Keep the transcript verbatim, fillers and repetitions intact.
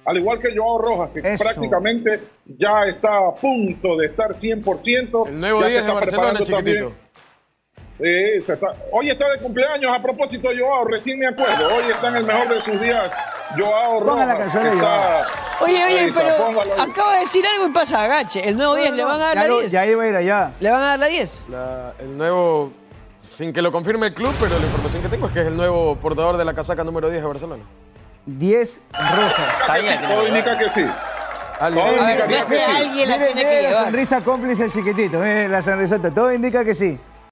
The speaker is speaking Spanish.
al igual que Joao Rojas, que Eso. prácticamente ya está a punto de estar cien por ciento. El nuevo ya diez se de está Barcelona, preparando chiquitito. también. Sí, se está... Hoy está de cumpleaños, a propósito, Joao, recién me acuerdo. Hoy está en el mejor de sus días, Joao Rojas. Ponga la canción de está... Oye, Ahí oye, está, pero póngalo ahí. acaba de decir algo y pasa agache. El nuevo diez, ¿le van a dar Ya, la lo- diez? ya iba a ir allá. ¿Le van a dar la diez? La- el nuevo, sin que lo confirme el club, pero la información que tengo es que es el nuevo portador de la casaca número diez de Barcelona. diez rojas. Sabía que Todo no. indica que sí. Alguien- Todo A ver, indicaría ve- que ve a sí. alguien la Mire, tiene mire que la llevar. sonrisa cómplice chiquitito, mire la sonrisota. Todo indica que sí.